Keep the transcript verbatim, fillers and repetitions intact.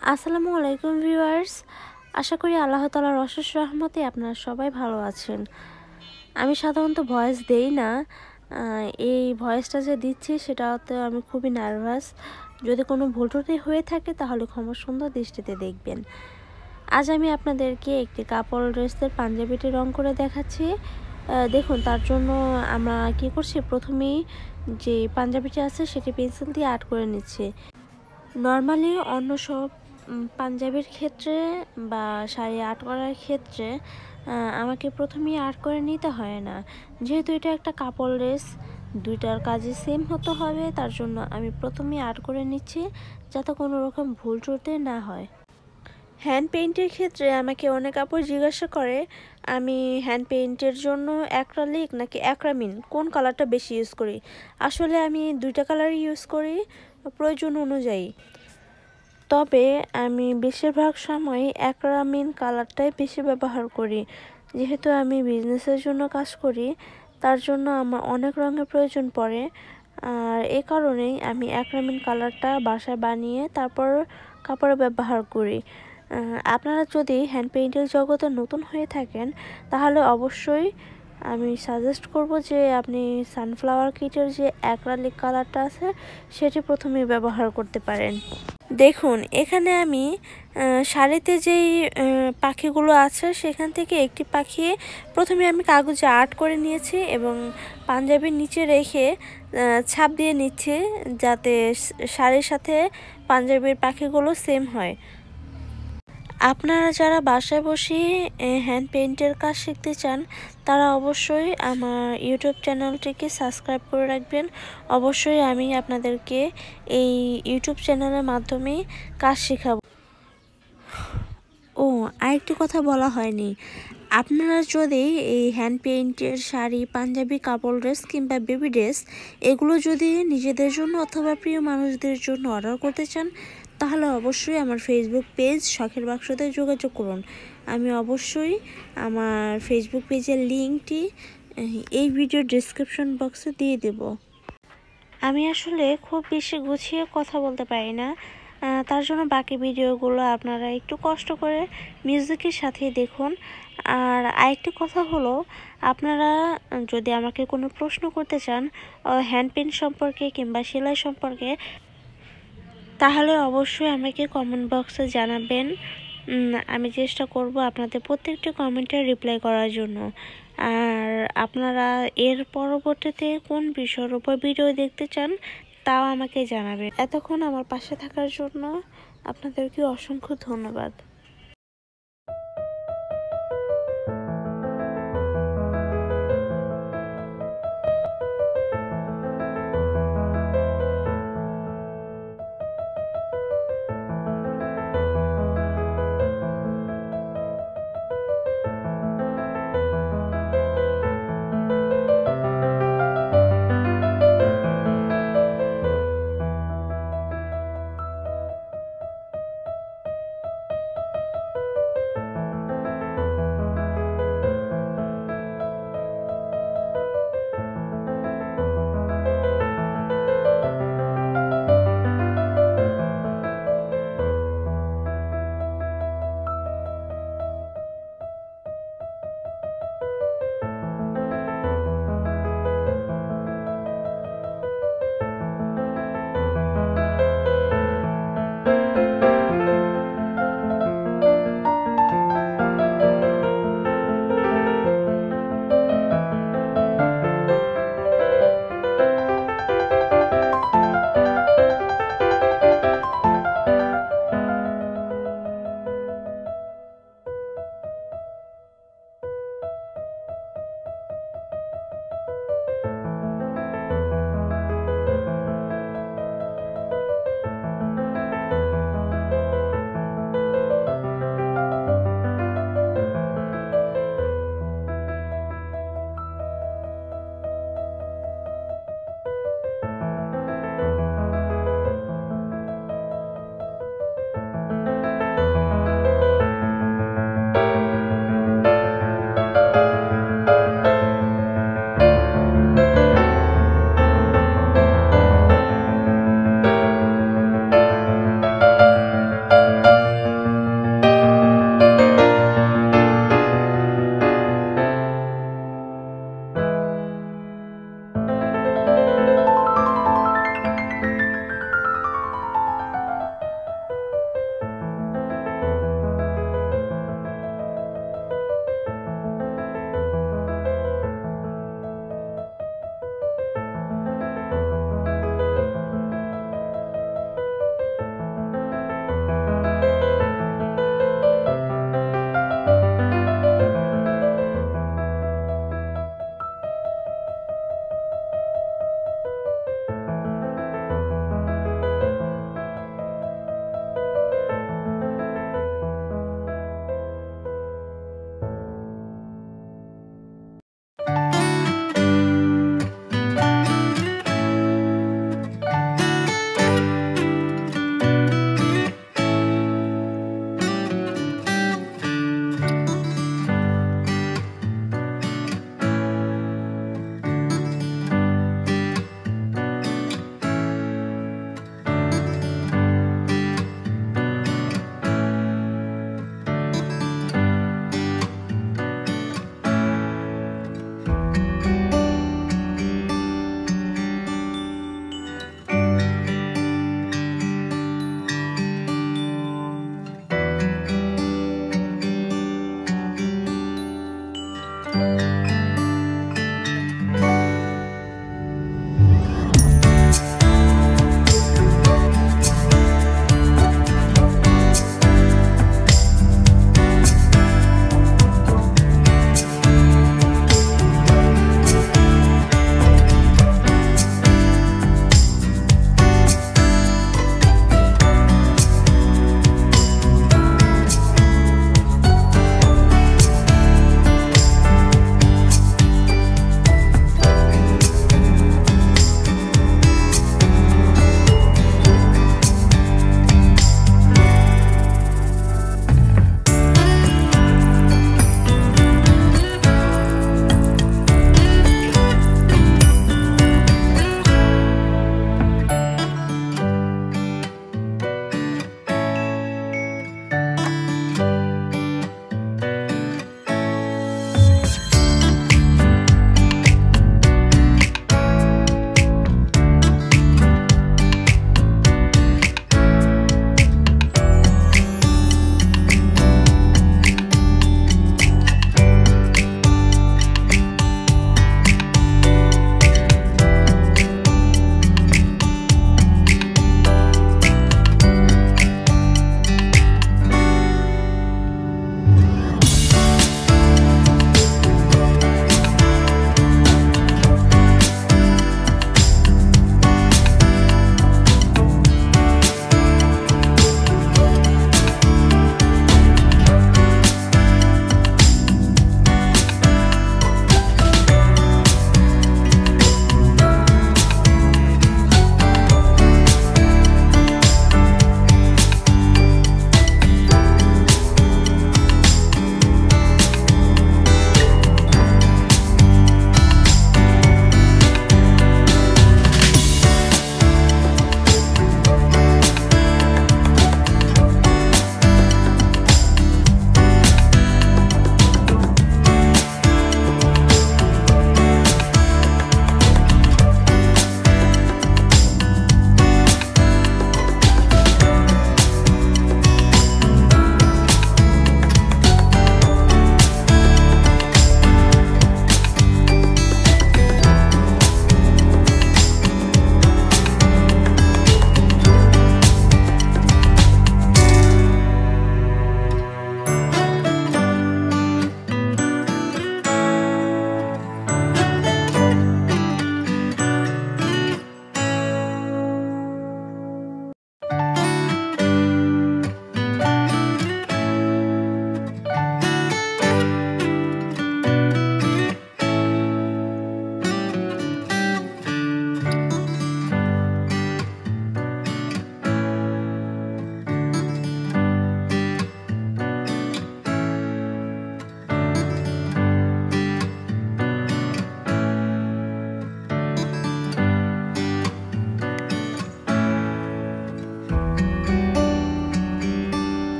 আসসালামু আলাইকুম ভিউয়ার্স, আশা করি আল্লাহ তাআলার অশেষ রহমতে আপনারা সবাই ভালো আছেন। আমি সাধারণত ভয়েস দেই না, এই ভয়েসটা যে দিচ্ছি সেটাতে আমি খুবই নার্ভাস। যদি কোনো ভুল ত্রুটি হয়ে থাকে তাহলে ক্ষমা সুন্দর দৃষ্টিতে দেখবেন। আজ আমি আপনাদেরকে একটি কাপড় ড্রেসের পাঞ্জাবিটি রং করে দেখাচ্ছি। দেখুন, তার জন্য আমরা কি করছি, প্রথমেই যে পাঞ্জাবিটি আছে সেটি পেন্সিল দিয়ে আর্ট করে নিচ্ছি। নর্মালি অন্য সব পাঞ্জাবির ক্ষেত্রে বা শাড়ি আর্ট করার ক্ষেত্রে আমাকে প্রথমেই আর্ট করে নিতে হয় না, যেহেতু এটা একটা কাপড় ড্রেস, দুইটার কাজে সেম হতে হবে। তার জন্য আমি প্রথমেই আর্ট করে নিচ্ছি যাতে কোনো রকম ভুল ত্রুটি না হয়। হ্যান্ড পেইন্টের ক্ষেত্রে আমাকে অনেক কাপড় জিজ্ঞাসা করে আমি হ্যান্ড পেইন্টের জন্য অ্যাক্রালিক নাকি অ্যাক্রামিন কোন কালারটা বেশি ইউজ করি। আসলে আমি দুইটা কালারই ইউজ করি প্রয়োজন অনুযায়ী, তবে আমি বেশিরভাগ সময় অ্যাক্রামিন কালারটাই বেশি ব্যবহার করি। যেহেতু আমি বিজনেসের জন্য কাজ করি, তার জন্য আমার অনেক রঙের প্রয়োজন পড়ে, আর এই কারণেই আমি অ্যাক্রামিন কালারটা বাসায় বানিয়ে তারপর কাপড়ে ব্যবহার করি। আপনারা যদি হ্যান্ড পেইন্টের জগতে নতুন হয়ে থাকেন তাহলে অবশ্যই আমি সাজেস্ট করব যে আপনি সানফ্লাওয়ার কিটের যে অ্যাক্রালিক কালারটা আছে সেটি প্রথমে ব্যবহার করতে পারেন। দেখুন, এখানে আমি শাড়িতে যেই পাখিগুলো আছে সেখান থেকে একটি পাখি প্রথমে আমি কাগজে আর্ট করে নিয়েছি এবং পাঞ্জাবির নিচে রেখে ছাপ দিয়ে নিচ্ছি যাতে শাড়ির সাথে পাঞ্জাবির পাখিগুলো সেম হয়। আপনারা যারা বাসায় বসে হ্যান্ড পেইন্টের কাজ শিখতে চান তারা অবশ্যই আমার ইউটিউব চ্যানেলটিকে সাবস্ক্রাইব করে রাখবেন। অবশ্যই আমি আপনাদেরকে এই ইউটিউব চ্যানেলের মাধ্যমে কাজ শেখাবো। ও, আরেকটি কথা বলা হয়নি, আপনারা যদি এই হ্যান্ড পেইন্টের শাড়ি, পাঞ্জাবি, কাপড় ড্রেস কিংবা বেবি ড্রেস এগুলো যদি নিজেদের জন্য অথবা প্রিয় মানুষদের জন্য অর্ডার করতে চান তাহলে অবশ্যই আমার ফেসবুক পেজ শখের বাক্সতে যোগাযোগ করুন। আমি অবশ্যই আমার ফেসবুক পেজের লিঙ্কটি এই ভিডিওর ডেসক্রিপশন বক্সে দিয়ে দেব। আমি আসলে খুব বেশি গুছিয়ে কথা বলতে পারি না, তার জন্য বাকি ভিডিওগুলো আপনারা একটু কষ্ট করে মিউজিকের সাথে দেখুন। আর আরেকটি কথা হলো, আপনারা যদি আমাকে কোনো প্রশ্ন করতে চান হ্যান্ড পেইন্ট সম্পর্কে কিংবা সেলাই সম্পর্কে তাহলে অবশ্যই আমাকে কমেন্ট বক্সে জানাবেন। আমি চেষ্টা করব আপনাদের প্রত্যেকটি কমেন্টের রিপ্লাই করার জন্য। আর আপনারা এর পরবর্তীতে কোন বিষয়ের উপর ভিডিও দেখতে চান তাও আমাকে জানাবেন। এতক্ষণ আমার পাশে থাকার জন্য আপনাদেরকে অসংখ্য ধন্যবাদ।